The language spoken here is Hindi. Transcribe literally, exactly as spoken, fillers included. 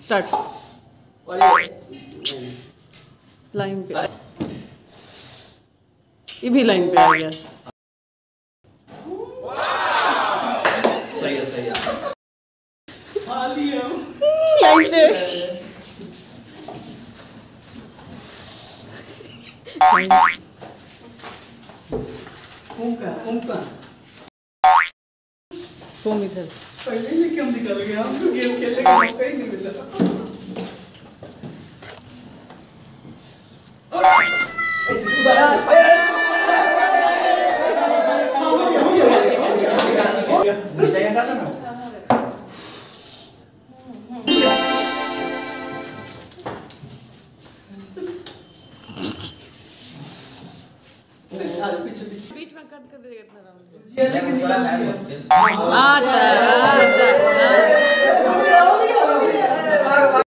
स्टार्ट। लाइन पे, ये भी लाइन पे आ गया। सही है सही है। लाइन पे तुम इधर पहले ही क्यों निकल गए? हम तो गेम खेलने का मौका ही नहीं मिला। बीच में कट कर देगा इतना।